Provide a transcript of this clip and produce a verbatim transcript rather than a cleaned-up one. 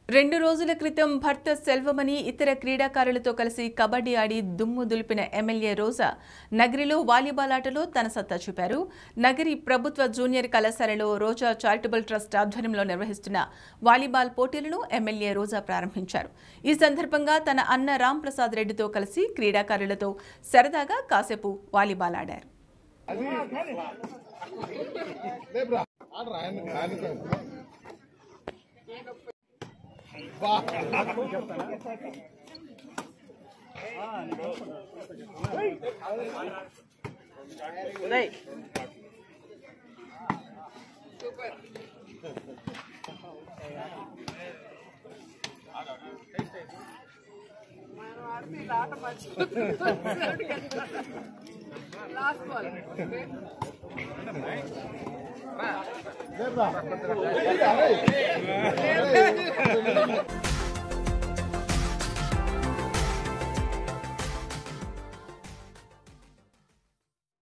రెండు రోజుల క్రితం భర్త సెల్వమణి ఇతర క్రీడాకారులతో కలిసి కబడ్డీ ఆడి దుమ్ము దులిపిన ఎమ్మెల్యే రోజా నగరిలో వాలీబాల్ ఆటలో తన సత్తా చూపారు. నగరి ప్రభుత్వ జూనియర్ కళాశాలలో రోజా చారిటబుల్ ట్రస్ట్ ఆధ్వర్యంలో నిర్వహిస్తున్న వాలీబాల్ పోటీలను ఎమ్మెల్యే రోజా ప్రారంభించారు. ఈ సందర్భంగా తన అన్న రామ్ ప్రసాద్ రెడ్డితో కలిసి క్రీడాకారులతో సరదాగా కాసేపు వాలీబాల్ ఆడారు. Last ball.